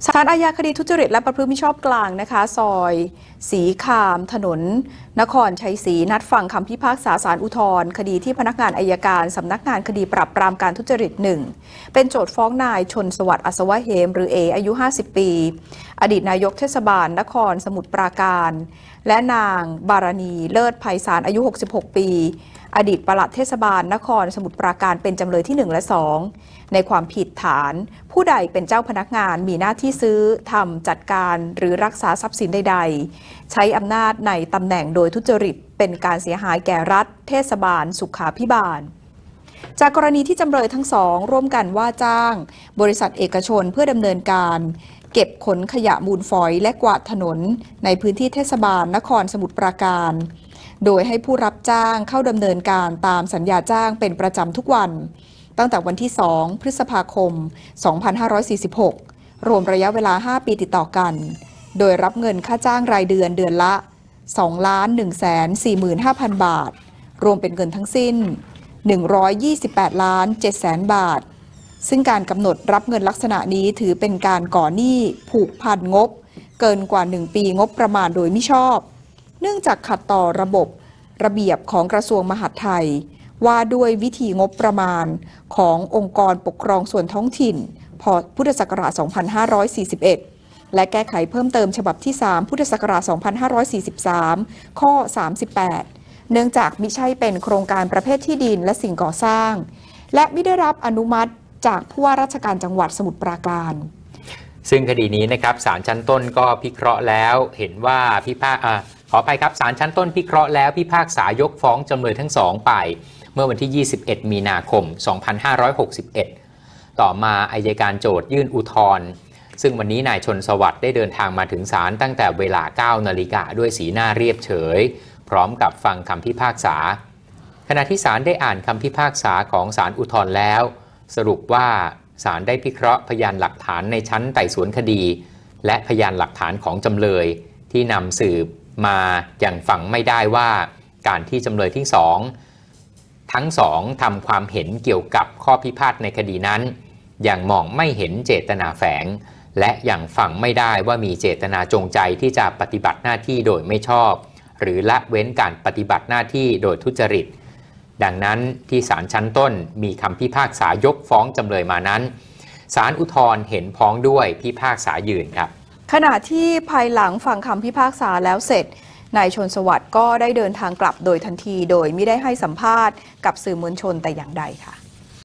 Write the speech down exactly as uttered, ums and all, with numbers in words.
ศาลอาญาคดีทุจริตและประพฤติมิชอบกลางนะคะซอยศรีคามถนนนครชัยศรีนัดฟังคำพิพากษาศาลอุทธรณ์คดีที่พนักงานอัยการสำนักงานคดีปราบปรามการทุจริตหนึ่งเป็นโจทก์ฟ้องนายชนสวัสดิ์อัศวะเหมหรือเออายุห้าสิบปีอดีตนายกเทศบาลนครสมุทรปราการและนางบารณีเลิศไพศาลอายุหกสิบหกปีอดีตปลัดเทศบาลนครสมุทรปราการเป็นจำเลยที่หนึ่งและสองในความผิดฐานผู้ใดเป็นเจ้าพนักงานมีหน้าที่ซื้อทำจัดการหรือรักษาทรัพย์สินใดๆใช้อำนาจในตำแหน่งโดยทุจริตเป็นการเสียหายแก่รัฐเทศบาลสุขาภิบาลจากกรณีที่จำเลยทั้งสองร่วมกันว่าจ้างบริษัทเอกชนเพื่อดำเนินการเก็บขนขยะมูลฝอยและกวาดถนนในพื้นที่เทศบาลนครสมุทรปราการโดยให้ผู้รับจ้างเข้าดำเนินการตามสัญญาจ้างเป็นประจำทุกวันตั้งแต่วันที่สองพฤษภาคมสองพันห้าร้อยสี่สิบหกรวมระยะเวลาห้าปีติดต่อกันโดยรับเงินค่าจ้างรายเดือนเดือนละ สองล้านหนึ่งแสนสี่หมื่นห้าพัน บาทรวมเป็นเงินทั้งสิ้น หนึ่งร้อยยี่สิบแปดล้านเจ็ดแสน บาทซึ่งการกำหนดรับเงินลักษณะนี้ถือเป็นการก่อหนี้ผูกพันงบเกินกว่าหนึ่งปีงบประมาณโดยมิชอบเนื่องจากขัดต่อระบบระเบียบของกระทรวงมหาดไทยว่าด้วยวิธีงบประมาณขององค์กรปกครองส่วนท้องถิ่นพ.พุทธศักราช สองพันห้าร้อยสี่สิบเอ็ด และแก้ไขเพิ่มเติมฉบับที่ สาม พุทธศักราช สองพันห้าร้อยสี่สิบสาม ข้อ สามสิบแปด เนื่องจากมิใช่เป็นโครงการประเภทที่ดินและสิ่งก่อสร้างและไม่ได้รับอนุมัติจากผู้ว่าราชการจังหวัดสมุทรปราการซึ่งคดีนี้นะครับศาลชั้นต้นก็พิเคราะห์แล้วเห็นว่าพิพากษาขอไปครับศาลชั้นต้นพิเคราะห์แล้วพิพากษายกฟ้องจำเลยทั้งสองไปเมื่อวันที่ยี่สิบเอ็ดมีนาคมสองพันห้าร้อยหกสิบเอ็ดต่อมาอัยการโจทยื่นอุทธรณ์ซึ่งวันนี้นายชนสวัสดิ์ได้เดินทางมาถึงศาลตั้งแต่เวลาเก้านาฬิกาด้วยสีหน้าเรียบเฉยพร้อมกับฟังคำพิพากษาขณะที่ศาลได้อ่านคำพิพากษาของศาลอุทธรณ์แล้วสรุปว่าศาลได้พิเคราะห์พยานหลักฐานในชั้นไต่สวนคดีและพยานหลักฐานของจำเลยที่นำสืบมาอย่างฟังไม่ได้ว่าการที่จำเลยที่สองทั้งสองทำความเห็นเกี่ยวกับข้อพิพาทในคดีนั้นยังมองไม่เห็นเจตนาแฝงและยังฟังไม่ได้ว่ามีเจตนาจงใจที่จะปฏิบัติหน้าที่โดยไม่ชอบหรือละเว้นการปฏิบัติหน้าที่โดยทุจริตดังนั้นที่ศาลชั้นต้นมีคำพิพากษายกฟ้องจำเลยมานั้นศาลอุทธรณ์เห็นพ้องด้วยพิพากษายืนครับขณะที่ภายหลังฟังคำพิพากษาแล้วเสร็จนายชนสวัสดิ์ก็ได้เดินทางกลับโดยทันทีโดยไม่ได้ให้สัมภาษณ์กับสื่อมวลชนแต่อย่างใดค่ะ